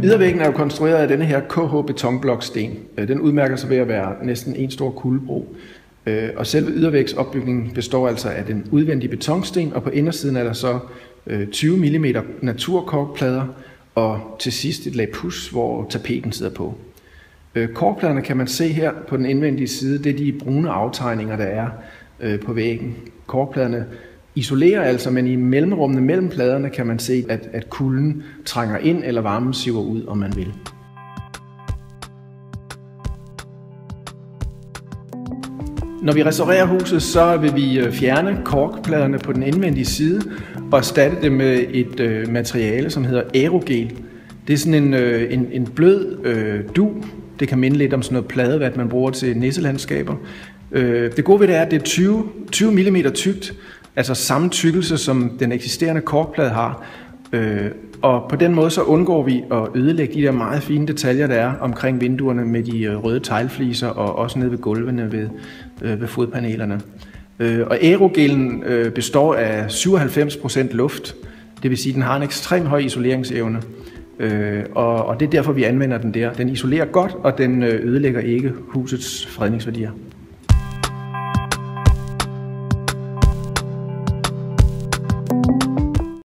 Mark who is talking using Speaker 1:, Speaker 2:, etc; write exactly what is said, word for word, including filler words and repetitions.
Speaker 1: Ydervæggen er jo konstrueret af denne her K H betonbloksten. Den udmærker sig ved at være næsten en stor kuldebro. Og selve ydervægsopbygningen består altså af den udvendige betonsten, og på indersiden er der så tyve millimeter naturkorkplader, og til sidst et lag puds, hvor tapeten sidder på. Korkpladerne kan man se her på den indvendige side, det er de brune aftegninger, der er på væggen. Korkpladerne isolerer altså, men i mellemrummene mellem pladerne kan man se, at, at kulden trænger ind, eller varmen siver ud, om man vil. Når vi restaurerer huset, så vil vi fjerne korkpladerne på den indvendige side og erstatte dem med et øh, materiale, som hedder aerogel. Det er sådan en, øh, en, en blød øh, dug. Det kan minde lidt om sådan noget pladevat, man bruger til nisselandskaber. Øh, det gode ved det er, at det er tyve millimeter tykt, altså samme tykkelse, som den eksisterende korkplade har. Øh, og på den måde så undgår vi at ødelægge de der meget fine detaljer, der er omkring vinduerne med de røde teglfliser og også nede ved gulvene ved, øh, ved fodpanelerne. Øh, og aerogelen øh, består af syvoghalvfems procent luft, det vil sige, at den har en ekstremt høj isoleringsevne. Øh, og, og det er derfor, vi anvender den der. Den isolerer godt, og den ødelægger ikke husets fredningsværdier.